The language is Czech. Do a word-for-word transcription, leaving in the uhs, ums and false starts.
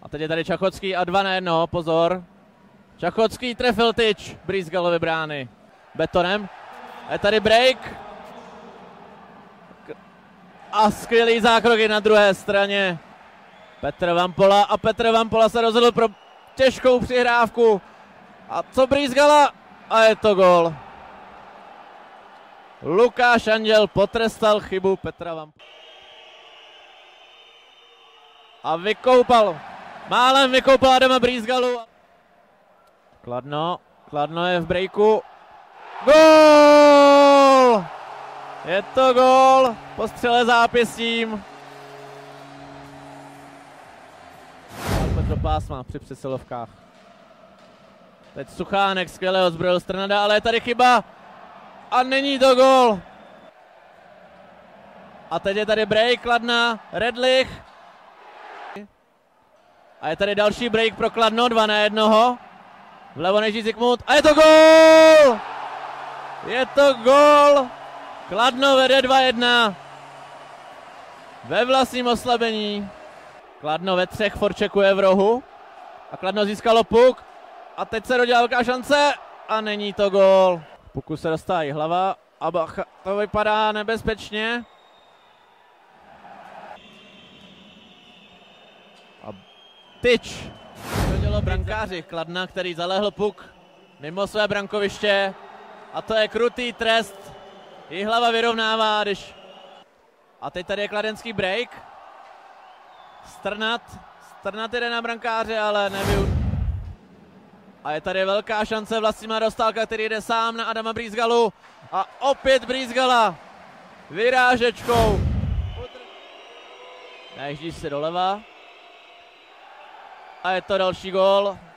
A teď je tady Čachocký a dva na jedno, pozor. Čachocký trefil tyč Brýsgalovy brány. Betonem. A je tady break. A skvělý zákroky na druhé straně. Petr Vampola a Petr Vampola se rozhodl pro těžkou přihrávku. A co Brýsgala? A je to gól. Lukáš Anděl potrestal chybu Petra Vampola. A vykoupal, málem vykoupal Adama Brýsgalu. Kladno, Kladno je v breaku. Gól! Je to gól po střele zápěstím. Do pásma při přesilovkách. Teď Suchánek skvěle ozbrojil Strnada, ale je tady chyba. A není to gól. A teď je tady break Kladna, Redlich. A je tady další break pro Kladno, dva na jednoho. Vlevo neží Zikmund a je to gól! Je to gól! Kladno vede dva jedna. Ve vlastním oslabení. Kladno ve třech forčekuje v rohu. A Kladno získalo puk. A teď se rodila velká šance. A není to gól. Puku se dostává hlava. A bacha, to vypadá nebezpečně. A tyč. Rodilo brankáři Kladna, který zalehl puk mimo své brankoviště. A to je krutý trest. Jihlava vyrovnává, když... A teď tady je kladenský break. Strnad. Strnad jde na brankáře, ale nevyužil. A je tady velká šance Vlastimila Dostálka, který jde sám na Adama Brýsgalu. A opět Brýsgala vyrážečkou. Najíždí se doleva. A je to další gól.